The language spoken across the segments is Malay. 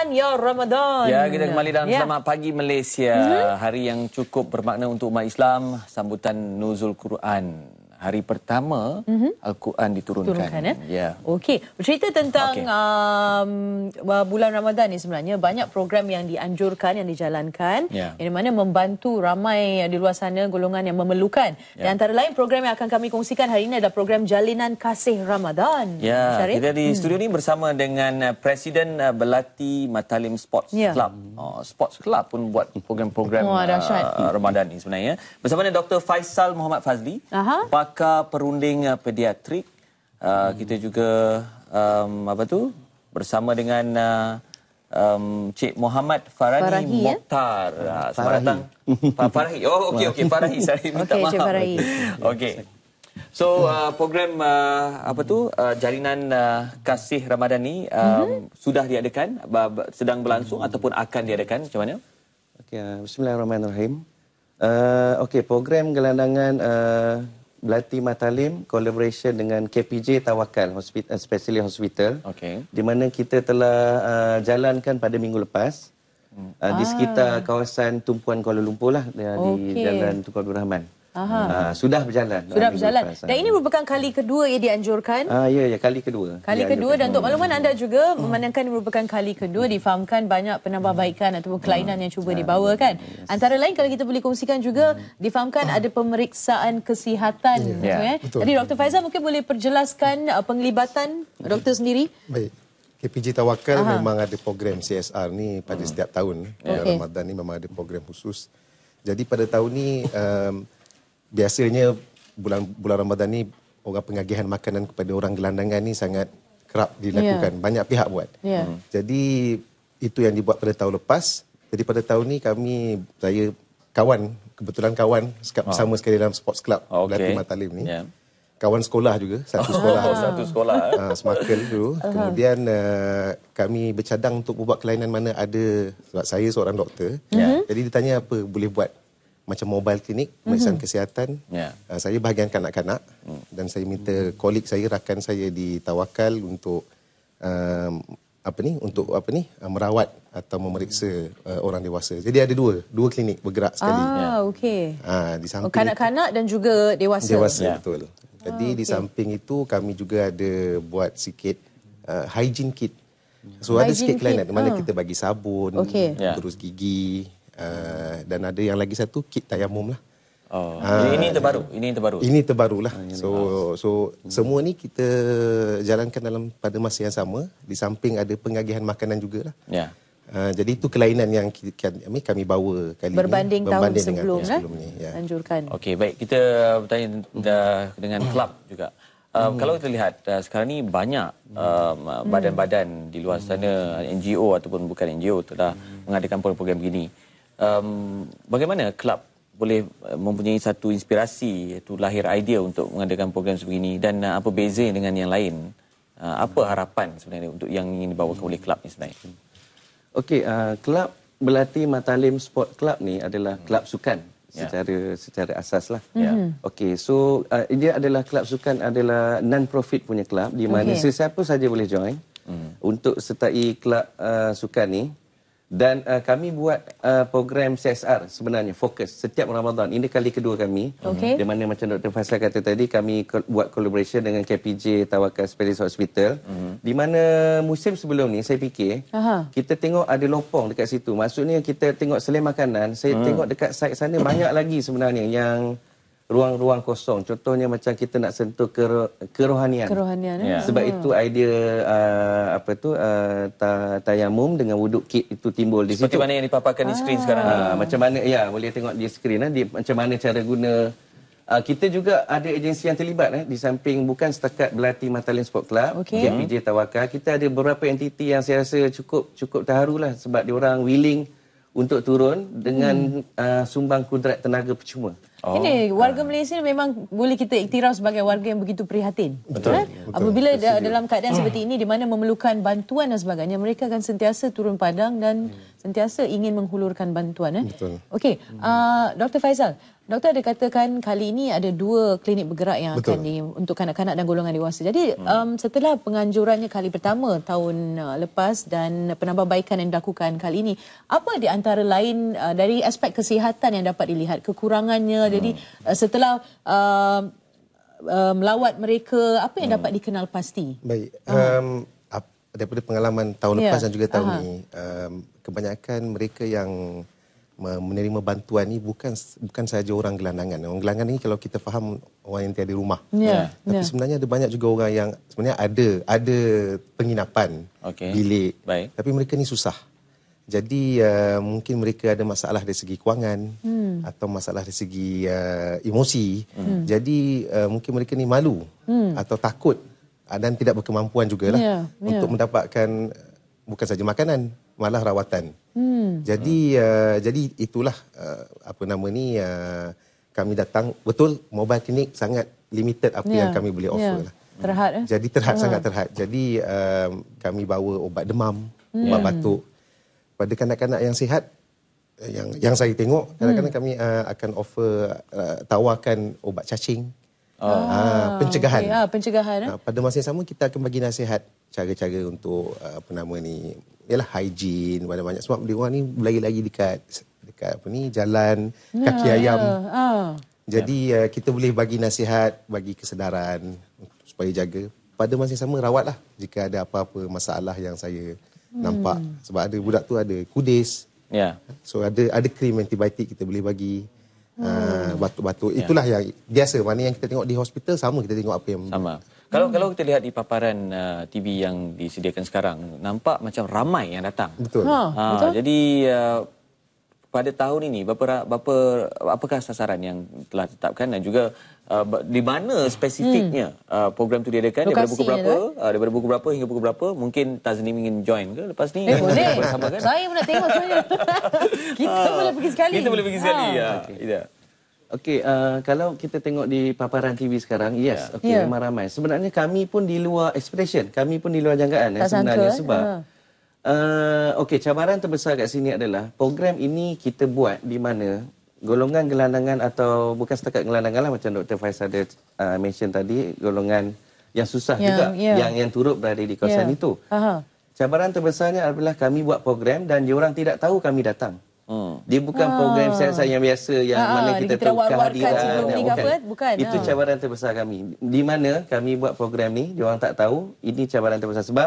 Ramadan, ya Ramadan. Ya, kita kembali dalam Selamat Pagi Malaysia. Hari yang cukup bermakna untuk umat Islam, sambutan Nuzul Quran. Hari pertama Al-Quran diturunkan. Ya. Okey, bercerita tentang bulan Ramadan ni sebenarnya banyak program yang dianjurkan, yang dijalankan, yang mana membantu ramai di luar sana golongan yang memerlukan. Di antara lain program yang akan kami kongsikan hari ini adalah program Jalinan Kasih Ramadan. Ya, kita di studio ni bersama dengan Presiden Belati Matalim Sports Club. Sports Club pun buat program-program Ramadan ni sebenarnya. Bersama dengan Dr. Faisal Muhammad Fazli, pakar perunding pediatrik. Kita juga bersama dengan Cik Muhammad Farani Mokhtar. Selamat datang. Farahi. Oh, okey Farahi. Saya minta maaf. Cik Farahi. Okey. So program Jalinan Kasih Ramadan ni sudah diadakan, sedang berlangsung ataupun akan diadakan, macam mana? Okey, bismillahirrahmanirrahim. Program gelandangan Belati Matalim collaboration dengan KPJ Tawakal Specialist Hospital, di mana kita telah jalankan pada minggu lepas di sekitar kawasan tumpuan Kuala Lumpur lah, di Jalan Tunku Abdul Rahman. Sudah berjalan. Dan ini merupakan kali kedua ia dianjurkan? Ya, kali kedua. Kali kedua, dan untuk makluman anda juga, memandangkan ini merupakan kali kedua, difahamkan banyak penambahbaikan ataupun kelainan yang cuba dibawakan. Antara lain, kalau kita boleh kongsikan juga, difahamkan ada pemeriksaan kesihatan. Jadi Dr. Faizal mungkin boleh perjelaskan penglibatan doktor sendiri? Baik. KPJ Tawakal memang ada program CSR ni pada setiap tahun. Ramadan ni memang ada program khusus. Jadi pada tahun ni biasanya bulan Ramadan ni orang pengagihan makanan kepada orang gelandangan ni sangat kerap dilakukan. Banyak pihak buat. Jadi itu yang dibuat pada tahun lepas. Jadi pada tahun ni saya kebetulan kawan bersama sekali dalam sports club Belati Matalim ni. Kawan sekolah juga, satu sekolah. Semakel dulu. Kemudian kami bercadang untuk membuat kelainan mana ada, sebab saya seorang doktor. Jadi ditanya apa boleh buat. Macam mobile klinik, pemeriksaan kesihatan. Saya bahagian kanak-kanak dan saya minta kolik saya, rakan saya di Tawakal untuk merawat atau memeriksa orang dewasa. Jadi ada dua klinik bergerak sekali. Di samping kanak-kanak dan juga dewasa. Dewasa, betul. Jadi di samping itu kami juga ada buat sikit hygiene kit. So ada sikit kelainan mana kita bagi sabun, terus gigi. Dan ada yang lagi satu kit tayamum lah. Ini terbaru lah. So semua ni kita jalankan pada masa yang sama. Di samping ada pengagihan makanan juga lah. Jadi itu kelainan yang kami bawa kali berbanding ini. Tahun sebelum ni. Anjurkan. Okey, baik. Kita bertanya dengan klub juga. Kalau kita lihat sekarang ni banyak badan-badan di luar sana, NGO ataupun bukan NGO telah mengadakan program begini. Bagaimana kelab boleh mempunyai satu inspirasi, iaitu lahir idea untuk mengadakan program sebegini, dan apa beza dengan yang lain? Apa harapan sebenarnya untuk yang ingin dibawakan oleh kelab ni sebenarnya? Kelab Belati Matalim Sport Club ni adalah kelab sukan secara asas lah. Dia adalah kelab sukan, adalah non-profit punya kelab, di mana sesiapa saja boleh join untuk sertai kelab sukan ni. Dan kami buat program CSR sebenarnya, fokus setiap Ramadan. Ini kali kedua kami. Di mana macam Dr. Faisal kata tadi, kami buat collaboration dengan KPJ Tawakal Specialist Hospital. Di mana musim sebelum ni, saya fikir, kita tengok ada lopong dekat situ. Maksudnya kita tengok selain makanan, saya tengok dekat side sana banyak lagi sebenarnya yang ruang-ruang kosong. Contohnya macam kita nak sentuh kerohanian. Sebab itu idea tayamum dengan wuduk kit itu timbul di situ. Seperti mana yang dipaparkan di skrin sekarang. Macam mana, boleh tengok di skrin macam mana cara guna. Kita juga ada agensi yang terlibat di samping bukan setakat Belati Matalim Sport Club, KPJ Tawakal. Kita ada beberapa entiti yang saya rasa cukup terharulah sebab diorang willing untuk turun dengan sumbang kudrat tenaga percuma. Ini warga Malaysia memang boleh kita iktiraf sebagai warga yang begitu prihatin. Betul. Apabila dalam keadaan seperti ini di mana memerlukan bantuan dan sebagainya, mereka akan sentiasa turun padang dan sentiasa ingin menghulurkan bantuan. Betul. Okey, Dr. Faisal, Doktor ada katakan kali ini ada 2 klinik bergerak yang akan untuk kanak-kanak dan golongan dewasa. Jadi setelah penganjurannya kali pertama tahun lepas dan penambahbaikan yang dilakukan kali ini, apa di antara lain dari aspek kesihatan yang dapat dilihat kekurangannya? Jadi setelah melawat mereka, apa yang dapat dikenal pasti? Baik. Daripada pengalaman tahun lepas dan juga tahun ini, kebanyakan mereka yang menerima bantuan ni bukan sahaja orang gelandangan. Orang gelandangan ni kalau kita faham orang yang tiada rumah. Tapi sebenarnya ada banyak juga orang yang sebenarnya ada penginapan, bilik. Tapi mereka ni susah. Jadi mungkin mereka ada masalah dari segi kewangan atau masalah dari segi emosi. Jadi mungkin mereka ni malu atau takut dan tidak berkemampuan jugalah untuk mendapatkan bukan saja makanan, malah rawatan. Jadi itulah kami datang, betul mobile clinic sangat limited apa yang kami boleh offer lah. Terhad Jadi sangat terhad. Jadi kami bawa ubat demam, ubat batuk. Pada kanak-kanak yang sihat yang saya tengok, kadang-kadang kami akan offer tawarkan ubat cacing. Pencegahan. Pencegahan. Pada masa yang sama kita akan bagi nasihat cara-cara untuk ialah hygiene banyak-banyak sebab dia orang ni lagi-lagi dekat jalan kaki ayam. Jadi kita boleh bagi nasihat, bagi kesedaran supaya jaga. Pada masa yang sama rawatlah jika ada apa-apa masalah yang saya nampak. Sebab ada budak tu ada kudis. So ada krim antibiotik kita boleh bagi. Batuk-batuk. Itulah yang biasa. Mana yang kita tengok di hospital sama kita tengok apa yang sama. Kalau kita lihat di paparan TV yang disediakan sekarang, nampak macam ramai yang datang. Betul. Betul? Jadi pada tahun ini apakah sasaran yang telah ditetapkan dan juga di mana spesifiknya program itu diadakan, daripada pukul berapa, daripada pukul berapa hingga pukul berapa? Mungkin Taznim ingin join ke lepas ni? Boleh. Bersama kan? Saya pun nak tengok sebenarnya. Kita boleh pergi sekali. Kita boleh pergi sekali. Okey, kalau kita tengok di paparan TV sekarang, memang ramai. Sebenarnya kami pun di luar expectation, kami pun di luar jangkaan sebenarnya sebab cabaran terbesar kat sini adalah program ini kita buat di mana golongan gelandangan atau bukan setakat gelandangan lah macam Dr. Faiz ada mention tadi, golongan yang susah juga yang turut berada di kawasan itu. Cabaran terbesarnya adalah kami buat program dan diorang tidak tahu kami datang. Dia bukan program siasat yang biasa yang mana kita tahu kehadiran. Bukan. Itu cabaran terbesar kami. Di mana kami buat program ni, diorang tak tahu, ini cabaran terbesar sebab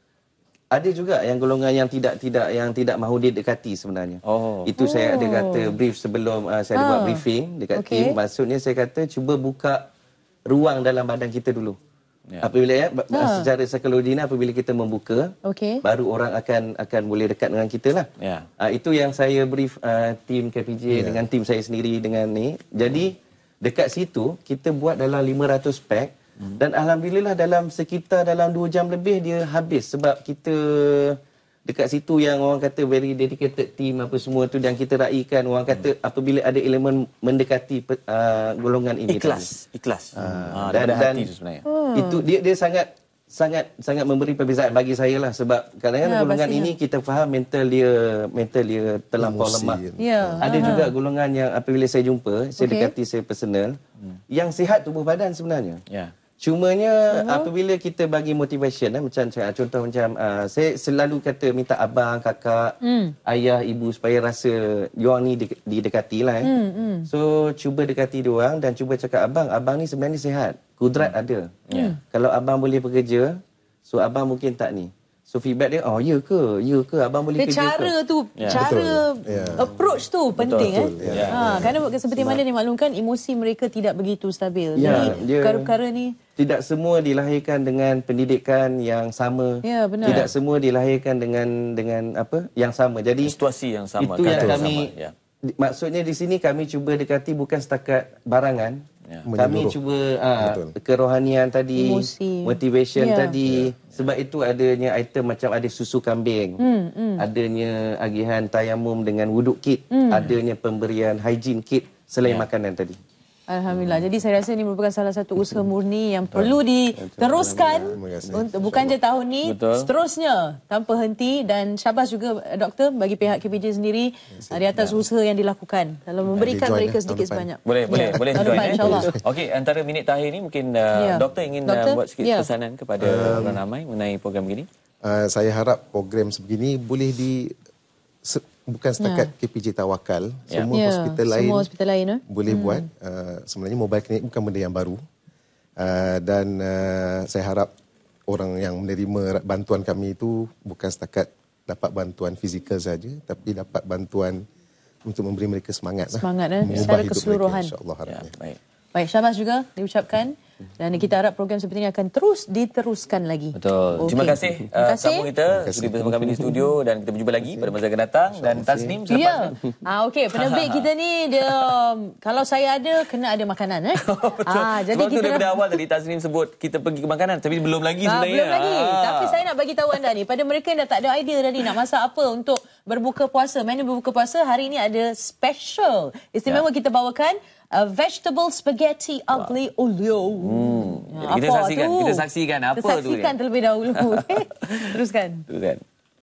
ada juga yang golongan yang tidak mahu didekati sebenarnya. Itu saya ada kata brief sebelum saya ada buat briefing dekat tim. Maksudnya saya kata cuba buka ruang dalam badan kita dulu. Apabila secara psikologi ni apabila kita membuka, baru orang akan boleh dekat dengan kita lah. Itu yang saya brief tim KPJ dengan tim saya sendiri dengan ni. Jadi dekat situ kita buat dalam 500 pack. Dan alhamdulillah dalam 2 jam lebih dia habis sebab kita dekat situ yang orang kata very dedicated team apa semua tu dan kita raikan orang kata apabila ada elemen mendekati golongan ini ikhlas dan hati itu sebenarnya. Itu dia sangat memberi perbezaan bagi saya lah sebab kadang-kadang golongan ini kita faham mental dia terlampau lemah. Ada juga golongan yang apabila saya jumpa, saya dekati saya personal yang sihat tubuh badan sebenarnya. Cumanya apabila kita bagi motivation macam contoh macam saya selalu kata minta abang, kakak, ayah, ibu supaya rasa diorang ni didekati lah. So cuba dekati diorang dan cuba cakap abang ni sebenarnya sihat, kudrat ada. Kalau abang boleh bekerja, so abang mungkin tak ni. So feedback dia, ya ke abang boleh kerja cara ke? tu, cara approach tu penting. Kerana seperti mana dimaklumkan emosi mereka tidak begitu stabil. Jadi perkara-perkara ni tidak semua dilahirkan dengan pendidikan yang sama. Tidak semua dilahirkan dengan apa yang sama. Jadi situasi yang sama. Itu yang kami maksudnya di sini kami cuba dekati bukan setakat barangan. Kami cuba kerohanian tadi, emosi, motivation tadi. Sebab itu adanya item macam ada susu kambing, adanya agihan tayamum dengan wuduk kit, adanya pemberian hygiene kit selain makanan tadi. Alhamdulillah. Jadi saya rasa ini merupakan salah satu usaha murni yang perlu diteruskan untuk bukan je tahun ni, seterusnya tanpa henti. Dan syabas juga doktor bagi pihak KPJ sendiri di atas usaha yang dilakukan dalam memberikan mereka sedikit sebanyak. Boleh tahun join. depan, insyaAllah. Okey, antara minit terakhir ni mungkin doktor ingin buat sikit pesanan kepada orang ramai mengenai program begini. Saya harap program sebegini boleh bukan setakat KPJ Tawakal, semua hospital lain boleh buat. Sebenarnya mobile clinic bukan benda yang baru. Dan saya harap orang yang menerima bantuan kami itu bukan setakat dapat bantuan fizikal saja, tapi dapat bantuan untuk memberi mereka semangat secara keseluruhan. InsyaAllah harapnya. Baik, syabas juga diucapkan. Dan kita harap program seperti ini akan terus diteruskan lagi. Betul. Terima kasih tamu kita sudi bersama kami di studio, dan kita berjumpa lagi pada masa akan datang. Dan Tasnim selepas okey, penerbit kita ni dia kalau saya ada kena ada makanan Betul. jadi sebab kita tu daripada awal tadi Tasnim sebut kita pergi ke makanan, tapi belum lagi sebenarnya. Belum lagi. Tapi saya nak bagi tahu anda ni, pada mereka yang dah tak ada idea tadi nak masak apa untuk berbuka puasa, menu berbuka puasa, hari ini ada special istimewa kita bawakan. Vegetable spaghetti aglio olio. Kita saksikan apa tu dia. Kita saksikan terlebih dahulu. Teruskan.